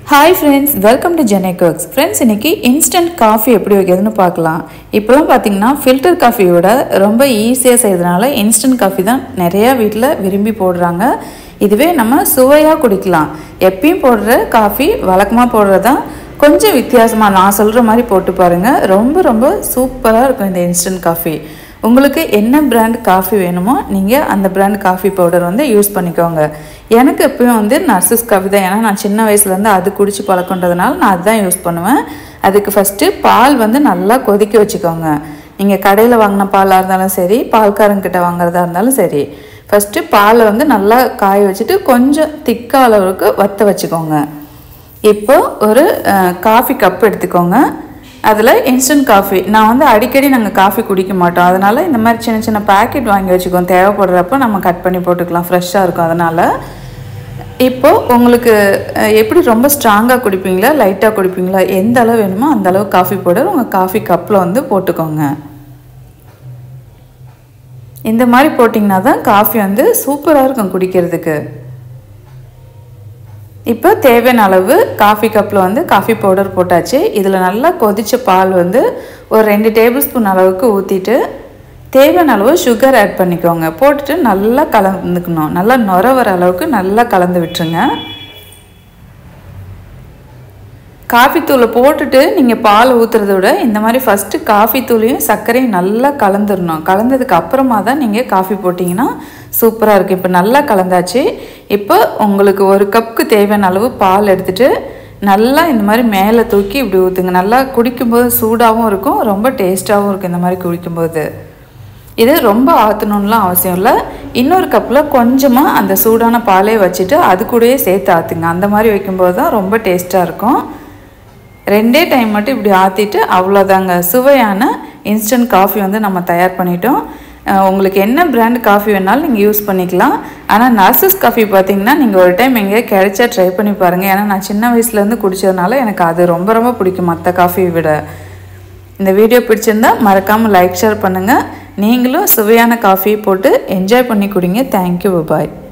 Hi friends, welcome to Jenny Cooks. Friends, இன்னைக்கு instant coffee எப்படி வைக்கிறதுன்னு பார்க்கலாம். இப்போலாம் பாத்தீங்கன்னா filter coffee விட ரொம்ப ஈஸியா செய்யறதுனால instant coffee தான் நிறைய வீட்ல விரும்பி போடுறாங்க. இதுவே நம்ம சுவையா குடிக்கலாம். எப்பவும் போடுற காஃபி வழக்கமா போடுறதா கொஞ்சம் வித்தியாசமா நான் சொல்ற மாதிரி போட்டு பாருங்க. ரொம்ப சூப்பரா இருக்கும் இந்த instant coffee. உங்களுக்கு என்ன பிராண்ட் காஃபி வேணுமோ நீங்க அந்த பிராண்ட் காஃபி பவுடர் வந்து யூஸ் பண்ணிக்கோங்க. எனக்கு எப்பவும் வந்து நர்சஸ் காஃபி தான், ஏன்னா நான் சின்ன வயசுல இருந்து அது குடிச்சு பழக்கன்றதுனால நான் அதுதான் யூஸ் பண்ணுவேன். அதுக்கு ஃபர்ஸ்ட் பால் வந்து நல்லா கொதிக்க வச்சுக்கோங்க. நீங்க கடையில வாங்கின பாலா இருந்தாலும் சரி, பால்காரங்க கிட்ட வாங்குறதா இருந்தாலும் சரி, ஃபர்ஸ்ட் பாலை வந்து நல்லா காய வச்சுட்டு கொஞ்சம் திக்கா அளவுக்கு வத்த வச்சுக்கோங்க. இப்போ ஒரு காஃபி கப் எடுத்துக்கோங்க. அதில் இன்ஸ்டன்ட் காஃபி நான் வந்து அடிக்கடி நாங்கள் காஃபி குடிக்க மாட்டோம், அதனால் இந்த மாதிரி சின்ன சின்ன பேக்கெட் வாங்கி வச்சுக்கோம். தேவைப்படுறப்ப நம்ம கட் பண்ணி போட்டுக்கலாம், ஃப்ரெஷ்ஷாக இருக்கும். அதனால் இப்போது உங்களுக்கு எப்படி ரொம்ப ஸ்ட்ராங்காக குடிப்பீங்களா லைட்டாக குடிப்பீங்களா, எந்த அளவு வேணுமோ அந்த அளவு காஃபி பவுடர் உங்கள் காஃபி கப்பில் வந்து போட்டுக்கோங்க. இந்த மாதிரி போட்டிங்கன்னா தான் காஃபி வந்து சூப்பராக இருக்கும் குடிக்கிறதுக்கு. இப்போ தேவையான அளவு காஃபி கப்பில் வந்து காஃபி பவுடர் போட்டாச்சு. இதில் நல்லா கொதித்த பால் வந்து ஒரு 2 டேபிள் ஸ்பூன் அளவுக்கு ஊற்றிட்டு தேவையான அளவு சுகர் ஆட் பண்ணிக்கோங்க. போட்டுட்டு நல்லா கலந்துக்கணும். நல்லா நுர வர அளவுக்கு நல்லா கலந்து விட்டுருங்க. காஃபி தூளை போட்டுட்டு நீங்கள் பால் ஊற்றுறத விட இந்த மாதிரி ஃபஸ்ட்டு காஃபி தூளையும் சர்க்கரையும் நல்லா கலந்துடணும். கலந்ததுக்கு அப்புறமா தான் நீங்கள் காஃபி போட்டிங்கன்னா சூப்பராக இருக்குது. இப்போ நல்லா கலந்தாச்சு. இப்போ உங்களுக்கு ஒரு கப்புக்கு தேவையான அளவு பால் எடுத்துகிட்டு நல்லா இந்த மாதிரி மேலே தூக்கி இப்படி ஊற்றுங்க. நல்லா குடிக்கும்போது சூடாகவும் இருக்கும், ரொம்ப டேஸ்ட்டாகவும் இருக்கும். இந்த மாதிரி குடிக்கும்போது இது ரொம்ப ஆற்றணும்லாம் அவசியம் இல்லை. இன்னொரு கப்பில் கொஞ்சமாக அந்த சூடான பாலே வச்சுட்டு அது கூடயே சேர்த்து ஆற்றுங்க. அந்த மாதிரி வைக்கும்போது தான் ரொம்ப டேஸ்ட்டாக இருக்கும். 2 டைம் மட்டும் இப்படி ஆற்றிட்டு அவ்வளோதாங்க, சுவையான இன்ஸ்டன்ட் காஃபி வந்து நம்ம தயார் பண்ணிட்டோம். உங்களுக்கு என்ன பிராண்ட் காஃபி வேணாலும் நீங்கள் யூஸ் பண்ணிக்கலாம். ஆனால் நர்சஸ் காஃபி பார்த்தீங்கன்னா நீங்கள் ஒரு டைம் எங்கேயா கிடைச்சா ட்ரை பண்ணி பாருங்கள். ஏன்னா நான் சின்ன வயசுலேருந்து குடித்ததுனால எனக்கு அது ரொம்ப பிடிக்கும் மற்ற காஃபியை விட. இந்த வீடியோ பிடிச்சிருந்தா மறக்காமல் லைக் ஷேர் பண்ணுங்கள். நீங்களும் சுவையான காஃபியை போட்டு என்ஜாய் பண்ணி குடிங்க. தேங்க்யூ, பாய்.